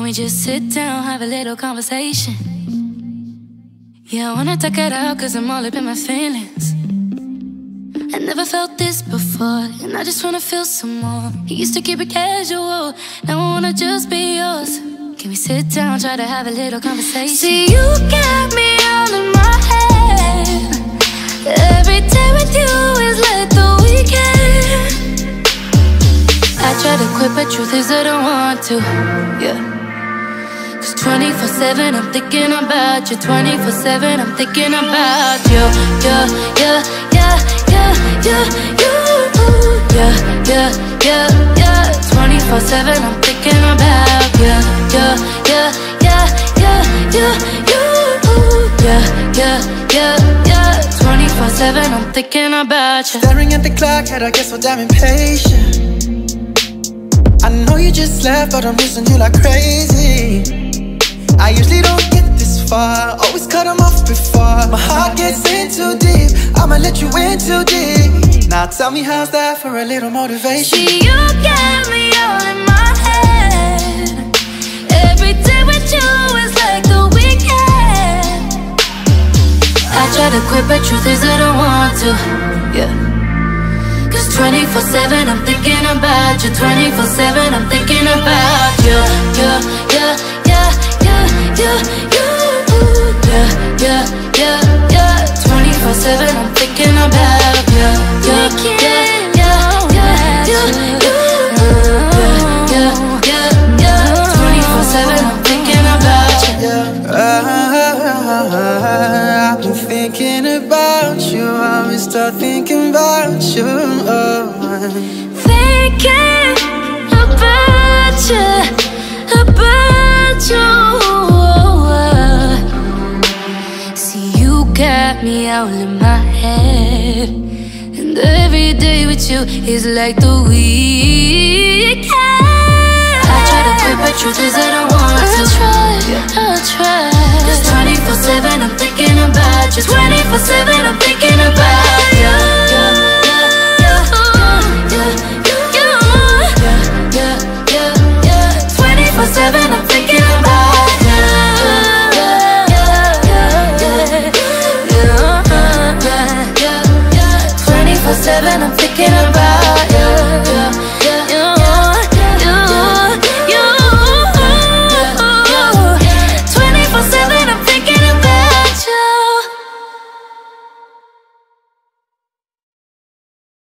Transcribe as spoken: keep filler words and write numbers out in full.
we just sit down, have a little conversation? Yeah, I wanna talk it out, cause I'm all up in my feelings. I never felt this before, and I just wanna feel some more. You used to keep it casual, now I wanna just be yours. Can we sit down, try to have a little conversation? See, you got me all in my head. Every day with you is like the weekend. I try to quit, but truth is I don't want to, yeah. Cause twenty-four seven I'm thinking about you, twenty-four seven I'm thinking about you. Yeah, yeah, yeah, yeah, yeah, you. Yeah, yeah, yeah, yeah. twenty-four seven I'm thinking about you. Yeah, yeah, yeah, yeah, yeah, you. Yeah, yeah, yeah, yeah. twenty-four seven I'm thinking about you. Staring at the clock, and I guess what I'm impatient. I know you just left, but I'm missing you like crazy. I usually don't get this far, always cut them off before my heart gets in too deep. I'ma let you in too deep. Now tell me, how's that for a little motivation? See, you got me all in my head. Every day with you is like the weekend. I try to quit, but truth is I don't want to, yeah. Cause twenty-four seven I'm thinking about you, twenty-four seven I'm thinking about you. Yeah, yeah, yeah, yeah, yeah, you. Yeah, yeah, yeah, yeah. twenty-four seven I'm thinking about you. Yeah, yeah, yeah, yeah, yeah, you. Yeah, yeah, yeah, yeah. twenty-four seven I'm thinking about you. I've been thinking about you, I've been start thinking about you. Thinking about you, about you. See, you got me all in my head, and every day with you is like the weekend. I try to quit, but truth is I don't want to. I try, I try. Cause twenty-four seven I'm thinking about you.